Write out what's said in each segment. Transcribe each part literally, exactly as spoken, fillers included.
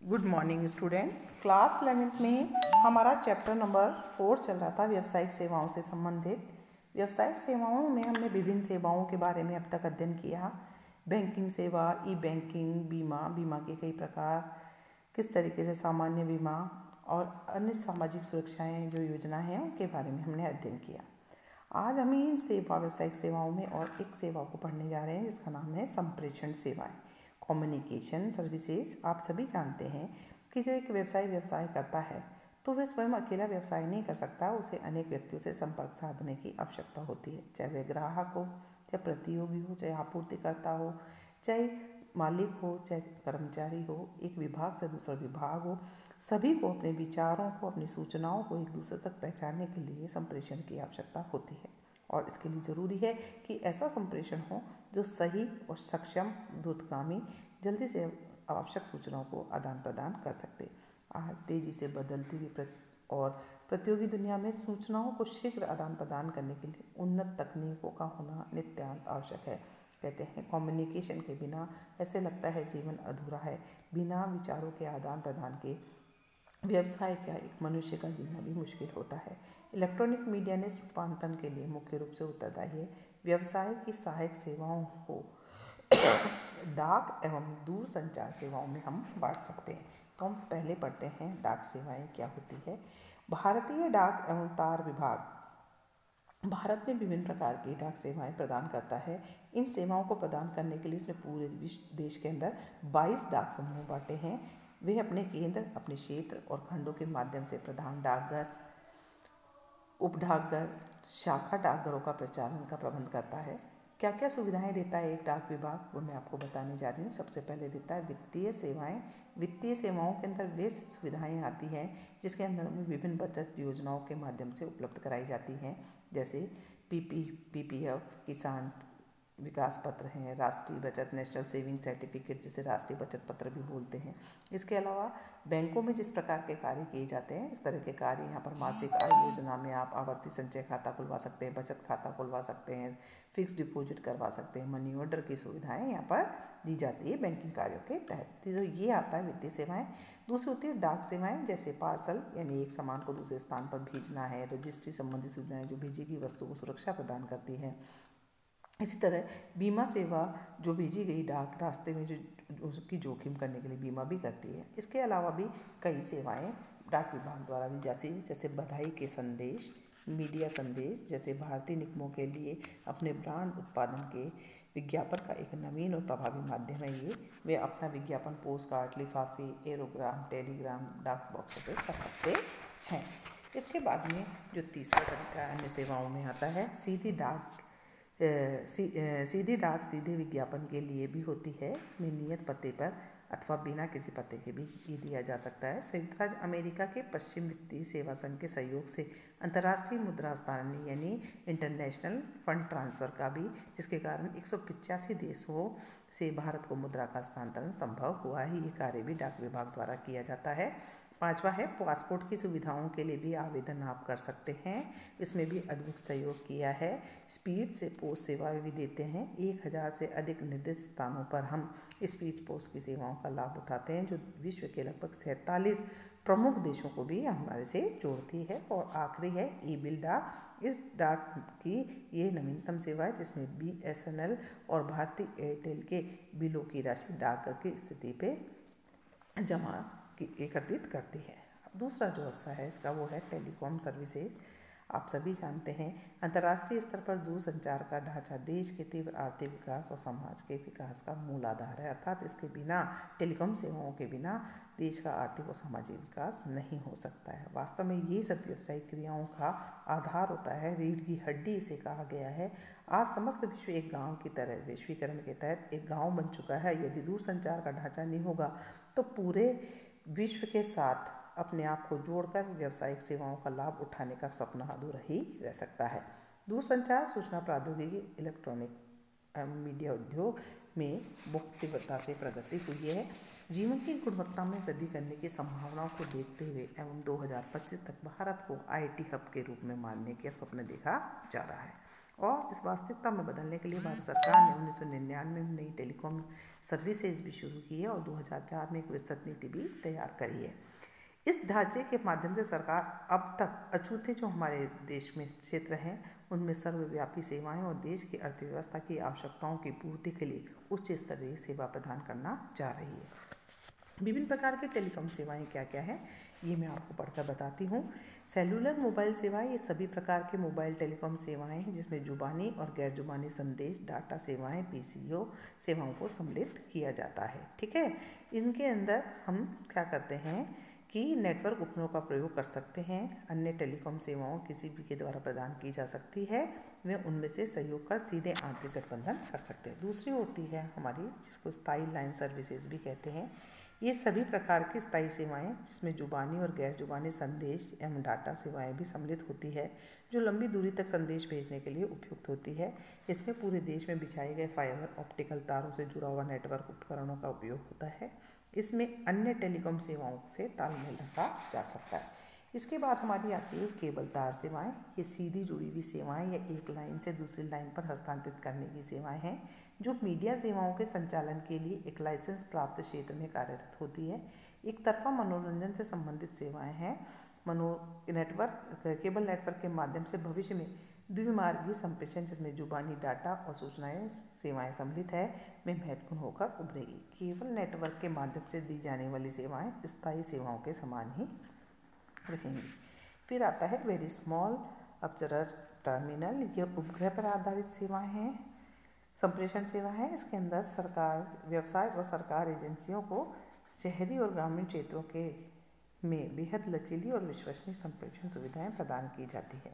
Good morning student. Class eleventh में हमारा chapter number four चल रहा था व्यावसायिक सेवाओं से संबंधित। व्यावसायिक सेवाओं में हमने विभिन्न सेवाओं के बारे में अब तक अध्ययन किया। बैंकिंग सेवा, ई बैंकिंग, बीमा, बीमा के कई प्रकार, किस तरीके से सामान्य बीमा और अन्य सामाजिक सुरक्षाएं जो योजना हैं उनके बारे में हमने अध्ययन किया। आज हम इन सेवा व्यावसायिक सेवाओं में और एक सेवा को पढ़ने जा रहे हैं जिसका नाम है संप्रेषण सेवाएं, कम्युनिकेशन सर्विसेज। आप सभी जानते हैं कि जो एक व्यवसायी व्यवसाय करता है तो वह स्वयं अकेला व्यवसाय नहीं कर सकता, उसे अनेक व्यक्तियों से संपर्क साधने की आवश्यकता होती है। चाहे वह ग्राहक हो, चाहे प्रतियोगी हो, चाहे आपूर्तिकर्ता हो, चाहे मालिक हो, चाहे कर्मचारी हो, एक विभाग से दूसरा विभाग हो, सभी को अपने विचारों को, अपनी सूचनाओं को एक दूसरे तक पहुंचाने के लिए संप्रेषण की आवश्यकता होती है। और इसके लिए ज़रूरी है कि ऐसा संप्रेषण हो जो सही और सक्षम, दूरगामी, जल्दी से आवश्यक सूचनाओं को आदान प्रदान कर सकते। आज तेजी से बदलती हुई और प्रतियोगी दुनिया में सूचनाओं को शीघ्र आदान प्रदान करने के लिए उन्नत तकनीकों का होना नित्यांत आवश्यक है। कहते हैं कम्युनिकेशन के बिना ऐसे लगता है जीवन अधूरा है। बिना विचारों के आदान प्रदान के व्यवसाय क्या एक मनुष्य का जीना भी मुश्किल होता है। इलेक्ट्रॉनिक मीडिया ने रूपांतरण के लिए मुख्य रूप से उत्तरदायी है। व्यवसाय की सहायक सेवाओं को डाक एवं दूर संचार सेवाओं में हम बांट सकते हैं। तो हम पहले पढ़ते हैं डाक सेवाएं क्या होती है। भारतीय डाक एवं तार विभाग भारत में विभिन्न प्रकार की डाक सेवाएं प्रदान करता है। इन सेवाओं को प्रदान करने के लिए उसने पूरे विश्व देश के अंदर बाईस डाक समूह बांटे हैं। वे अपने केंद्र, अपने क्षेत्र और खंडों के माध्यम से प्रधान डाकघर, उप डाकघर, शाखा डाकघरों का प्रचालन का प्रबंध करता है। क्या क्या सुविधाएं देता है एक डाक विभाग, वो मैं आपको बताने जा रही हूँ। सबसे पहले देता है वित्तीय सेवाएं। वित्तीय सेवाओं के अंदर वे सुविधाएं आती हैं जिसके अंदर हमें विभिन्न बचत योजनाओं के माध्यम से उपलब्ध कराई जाती हैं, जैसे पीपी पीपीएफ, किसान विकास पत्र हैं, राष्ट्रीय बचत नेशनल सेविंग सर्टिफिकेट जिसे राष्ट्रीय बचत पत्र भी बोलते हैं। इसके अलावा बैंकों में जिस प्रकार के कार्य किए जाते हैं इस तरह के कार्य यहाँ पर मासिक आय योजना में आप आवर्ती संचय खाता खुलवा सकते हैं, बचत खाता खुलवा सकते हैं, फिक्स डिपॉजिट करवा सकते हैं, मनी ऑर्डर की सुविधाएं यहाँ पर दी जाती है बैंकिंग कार्यों के तहत। तो ये आता है वित्तीय सेवाएं। दूसरी होती है डाक सेवाएं, जैसे पार्सल यानी एक सामान को दूसरे स्थान पर भेजना है, रजिस्ट्री संबंधी सुविधाएं जो भेजी गई वस्तु को सुरक्षा प्रदान करती है। इसी तरह बीमा सेवा, जो भेजी गई डाक रास्ते में जो उसकी जोखिम करने के लिए बीमा भी करती है। इसके अलावा भी कई सेवाएं डाक विभाग द्वारा दी जाती है, जैसे बधाई के संदेश, मीडिया संदेश, जैसे भारतीय निगमों के लिए अपने ब्रांड उत्पादन के विज्ञापन का एक नवीन और प्रभावी माध्यम है ये। वे अपना विज्ञापन पोस्ट कार्ड, लिफाफे, एरोग्राम, टेलीग्राम, डाक बॉक्स पे कर सकते हैं। इसके बाद में जो तीसरा तरीका अन्य सेवाओं में आता है सीधी डाक। सी, सीधी डाक सीधे विज्ञापन के लिए भी होती है। इसमें नियत पते पर अथवा बिना किसी पते के भी ये दिया जा सकता है। संयुक्त राज्य अमेरिका के पश्चिम वित्तीय सेवा संघ के सहयोग से अंतर्राष्ट्रीय मुद्रा हस्तांतरण यानी इंटरनेशनल फंड ट्रांसफ़र का भी, जिसके कारण एक सौ पिचासी देशों से भारत को मुद्रा का हस्तांतरण संभव हुआ है। ये कार्य भी डाक विभाग द्वारा किया जाता है। पांचवा है पासपोर्ट की सुविधाओं के लिए भी आवेदन आप कर सकते हैं। इसमें भी अद्भुत सहयोग किया है। स्पीड से पोस्ट सेवाएं भी देते हैं। एक हज़ार से अधिक निर्दिष्ट स्थानों पर हम स्पीड पोस्ट की सेवाओं का लाभ उठाते हैं, जो विश्व के लगभग सैंतालीस प्रमुख देशों को भी हमारे से जोड़ती है। और आखिरी है ई बिल डाक। इस डाक की ये नवीनतम सेवा है जिसमें बी एस एन एल और भारतीय एयरटेल के बिलों की राशि डाकघर की स्थिति पे जमा एकत्रित करती है। अब दूसरा जो हिस्सा है इसका वो है टेलीकॉम सर्विसेज। आप सभी जानते हैं अंतर्राष्ट्रीय स्तर पर दूरसंचार का ढांचा देश के तीव्र आर्थिक विकास और समाज के विकास का मूल आधार है। अर्थात इसके बिना, टेलीकॉम सेवाओं के बिना देश का आर्थिक और सामाजिक विकास नहीं हो सकता है। वास्तव में ये सब व्यावसायिक क्रियाओं का आधार होता है, रीढ़ की हड्डी इसे कहा गया है। आज समस्त विश्व एक गाँव की तरह वैश्वीकरण के तहत एक गाँव बन चुका है। यदि दूरसंचार का ढांचा नहीं होगा तो पूरे विश्व के साथ अपने आप को जोड़कर व्यावसायिक सेवाओं का लाभ उठाने का सपना अधूरा ही रह सकता है। दूरसंचार, सूचना प्रौद्योगिकी, इलेक्ट्रॉनिक मीडिया उद्योग में बहुत तीव्रता से प्रगति हुई है। जीवन की गुणवत्ता में वृद्धि करने की संभावनाओं को देखते हुए एवं दो हज़ार पच्चीस तक भारत को आई टी हब के रूप में मानने का स्वप्न देखा जा रहा है। और इस वास्तविकता में बदलने के लिए भारत सरकार ने उन्नीस सौ निन्यानवे में नई टेलीकॉम सर्विसेज भी शुरू की है और दो हज़ार चार में एक विस्तृत नीति भी तैयार करी है। इस ढांचे के माध्यम से सरकार अब तक अछूते जो हमारे देश में क्षेत्र हैं उनमें सर्वव्यापी सेवाएं और देश की अर्थव्यवस्था की आवश्यकताओं की पूर्ति के लिए उच्च स्तरीय सेवा प्रदान करना चाह रही है। विभिन्न प्रकार की टेलीकॉम सेवाएं क्या क्या है ये मैं आपको पढ़कर बताती हूँ। सेलुलर मोबाइल सेवाएं ये सभी प्रकार के मोबाइल टेलीकॉम सेवाएं हैं जिसमें जुबानी और गैर जुबानी संदेश डाटा सेवाएं पीसीओ सेवाओं को सम्मिलित किया जाता है। ठीक है, इनके अंदर हम क्या करते हैं कि नेटवर्क उपकरणों का प्रयोग कर सकते हैं। अन्य टेलीकॉम सेवाओं किसी भी के द्वारा प्रदान की जा सकती है, वे उनमें से सहयोग कर सीधे आंतरिक गठबंधन कर सकते हैं। दूसरी होती है हमारी जिसको स्थायी लाइन सर्विसेज भी कहते हैं। ये सभी प्रकार की स्थायी सेवाएं जिसमें जुबानी और गैर जुबानी संदेश एवं डाटा सेवाएं भी सम्मिलित होती है जो लंबी दूरी तक संदेश भेजने के लिए उपयुक्त होती है। इसमें पूरे देश में बिछाए गए फाइबर ऑप्टिकल तारों से जुड़ा हुआ नेटवर्क उपकरणों का उपयोग होता है। इसमें अन्य टेलीकॉम सेवाओं से तालमेल रखा जा सकता है। इसके बाद हमारी आती है केबल तार सेवाएं। ये सीधी जुड़ी हुई सेवाएं या एक लाइन से दूसरी लाइन पर हस्तांतरित करने की सेवाएं हैं जो मीडिया सेवाओं के संचालन के लिए एक लाइसेंस प्राप्त क्षेत्र में कार्यरत होती है। एक तरफा मनोरंजन से संबंधित सेवाएं हैं। मनो नेटवर्क केबल नेटवर्क के माध्यम से भविष्य में द्विमार्गी संप्रेषण जिसमें जुबानी डाटा और सूचनाएं सेवाएं सम्मिलित है में महत्वपूर्ण होकर उभरेगी। केबल नेटवर्क के माध्यम से दी जाने वाली सेवाएं स्थायी सेवाओं के समान ही रहेंगी। फिर आता है वेरी स्मॉल अपचरर टर्मिनल। यह उपग्रह पर आधारित सेवाएं हैं, संप्रेषण सेवा है। इसके अंदर सरकार व्यवसाय और सरकार एजेंसियों को शहरी और ग्रामीण क्षेत्रों के में बेहद लचीली और विश्वसनीय संप्रेषण सुविधाएं प्रदान की जाती है।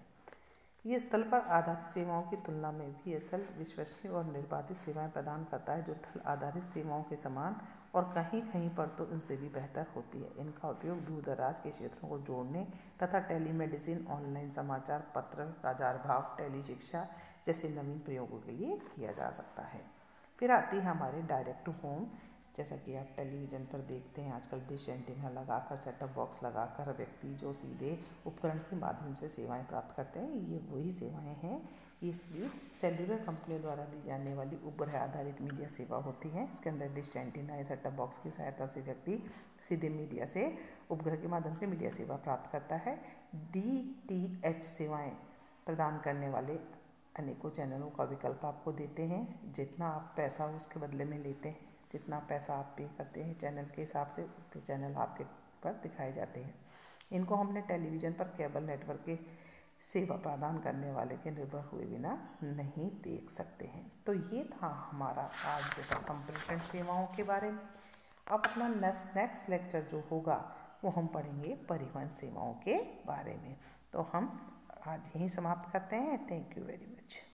ये स्थल पर आधारित सेवाओं की तुलना में भी असल विश्वसनीय और निर्बाधित सेवाएं प्रदान करता है जो थल आधारित सेवाओं के समान और कहीं कहीं पर तो उनसे भी बेहतर होती है। इनका उपयोग दूर दराज के क्षेत्रों को जोड़ने तथा टेलीमेडिसिन, ऑनलाइन समाचार पत्र, बाजार भाव, टेली शिक्षा जैसे नवीन प्रयोगों के लिए किया जा सकता है। फिर आती है हमारे डायरेक्ट टू होम। जैसा कि आप टेलीविज़न पर देखते हैं आजकल डिश एंटीना लगाकर, सेटअप बॉक्स लगाकर व्यक्ति जो सीधे उपकरण के माध्यम से सेवाएं प्राप्त करते हैं, ये वही सेवाएं हैं। ये सभी सेल्युलर कंपनियों द्वारा दी जाने वाली उपग्रह आधारित मीडिया सेवा होती है। इसके अंदर डिश एंटीना या सेटअप बॉक्स की सहायता से व्यक्ति सीधे मीडिया से उपग्रह के माध्यम से मीडिया सेवा प्राप्त करता है। डी टी एच सेवाएँ प्रदान करने वाले अनेकों चैनलों का विकल्प आपको देते हैं। जितना आप पैसा उसके बदले में लेते हैं, जितना पैसा आप पे करते हैं चैनल के हिसाब से, उतने चैनल आपके पर दिखाए जाते हैं। इनको हमने टेलीविज़न पर केबल नेटवर्क के सेवा प्रदान करने वाले के निर्भर हुए बिना नहीं देख सकते हैं। तो ये था हमारा आज का संप्रेषण सेवाओं के बारे में। अब अपना नेक्स्ट नेक्स्ट लेक्चर जो होगा वो हम पढ़ेंगे परिवहन सेवाओं के बारे में। तो हम आज यहीं समाप्त करते हैं। Thank you very much.